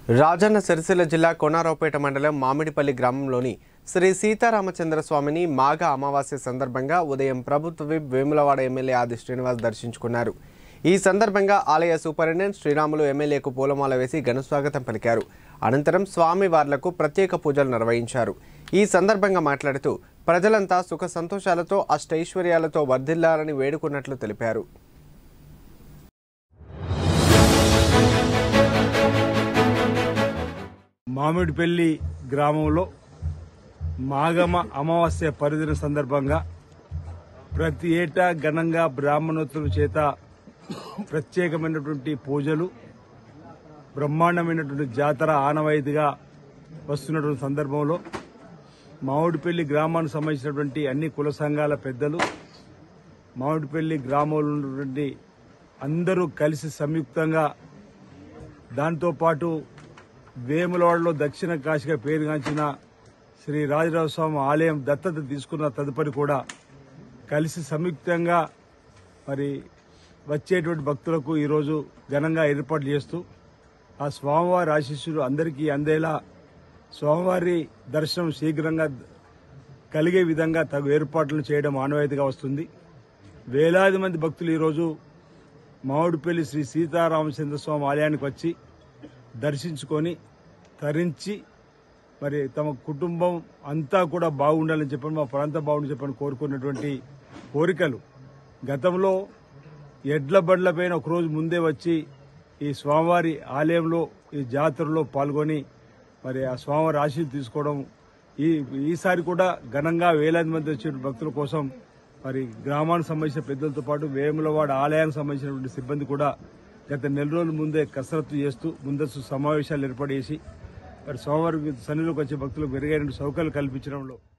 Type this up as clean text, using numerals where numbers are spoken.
రాజన్న సిరిసిల్ల జిల్లా కోనరావుపేట మండలం మామిడిపల్లి గ్రామంలోని శ్రీ సీతారామచంద్ర స్వామిని మాఘ అమావాస్య సందర్భంగా ఉదయం ప్రభుత్వ విప్ వేములవాడ ఎమ్మెల్యే ఆది శ్రీనివాస్ దర్శించుకున్నారు. ఈ సందర్భంగా ఆలయ సూపరింటెండెంట్ శ్రీరాములు ఎమ్మెల్యేకు పూలమాల వేసి ఘనస్వాగతం పలికారు. అనంతరం స్వామి వార్లకు ప్రత్యేక పూజలు నిర్వహించారు. ఈ సందర్భంగా మాట్లాడుతూ ప్రజలంతా సుఖ సంతోషాలతో అష్టైశ్వర్యాలతో వర్ధిల్లాలని వేడుకున్నట్లు తెలిపారు. మామిడిపల్లి గ్రామంలో మాఘమ అమావాస్య పర్వదిన సందర్భంగా ప్రతి ఏటా ఘనంగా బ్రాహ్మణోత్తరుల చేత ప్రత్యేకమైనటువంటి పూజలు, బ్రహ్మాండమైనటువంటి జాతర ఆనవాయితీగా వస్తున్నటువంటి సందర్భంలో మామిడిపల్లి గ్రామానికి సంబంధించినటువంటి అన్ని కుల సంఘాల పెద్దలు, మామిడిపల్లి గ్రామంలో ఉన్నటువంటి అందరూ కలిసి సంయుక్తంగా, దాంతోపాటు వేములవాడలో దక్షిణ కాశీగా పేరుగాంచిన శ్రీ రాజరాజస్వామి ఆలయం దత్తత తీసుకున్న తదుపరి కూడా కలిసి సంయుక్తంగా మరి వచ్చేటువంటి భక్తులకు ఈరోజు ఘనంగా ఏర్పాట్లు చేస్తూ ఆ స్వామివారి ఆశీస్సులు అందరికీ అందేలా స్వామివారి దర్శనం శీఘ్రంగా కలిగే విధంగా తగు ఏర్పాట్లను చేయడం ఆనవాయితీగా వస్తుంది. వేలాది మంది భక్తులు ఈరోజు మామిడిపల్లి శ్రీ సీతారామచంద్ర స్వామి ఆలయానికి వచ్చి దర్శించుకొని తరించి మరి తమ కుటుంబం అంతా కూడా బాగుండాలని చెప్పని, మా ప్రాంతం బాగుండాలని చెప్పని కోరుకున్నటువంటి కోరికలు గతంలో ఎడ్ల బండ్లపైన ఒకరోజు ముందే వచ్చి ఈ స్వామివారి ఆలయంలో ఈ జాతరలో పాల్గొని మరి ఆ స్వామివారి ఆశీస్సు తీసుకోవడం, ఈసారి కూడా ఘనంగా వేలాది మంది వచ్చే భక్తుల కోసం మరి గ్రామానికి సంబంధించిన పెద్దలతో పాటు వేములవాడ ఆలయానికి సంబంధించినటువంటి సిబ్బంది కూడా గత నెల రోజుల ముందే కసరత్తు చేస్తూ ముందస్తు సమావేశాలు ఏర్పాటు చేసి మరి స్వామివారి సన్నిధిలోకి వచ్చే భక్తులకు మెరుగైన సౌకర్యాలు కల్పించడంలో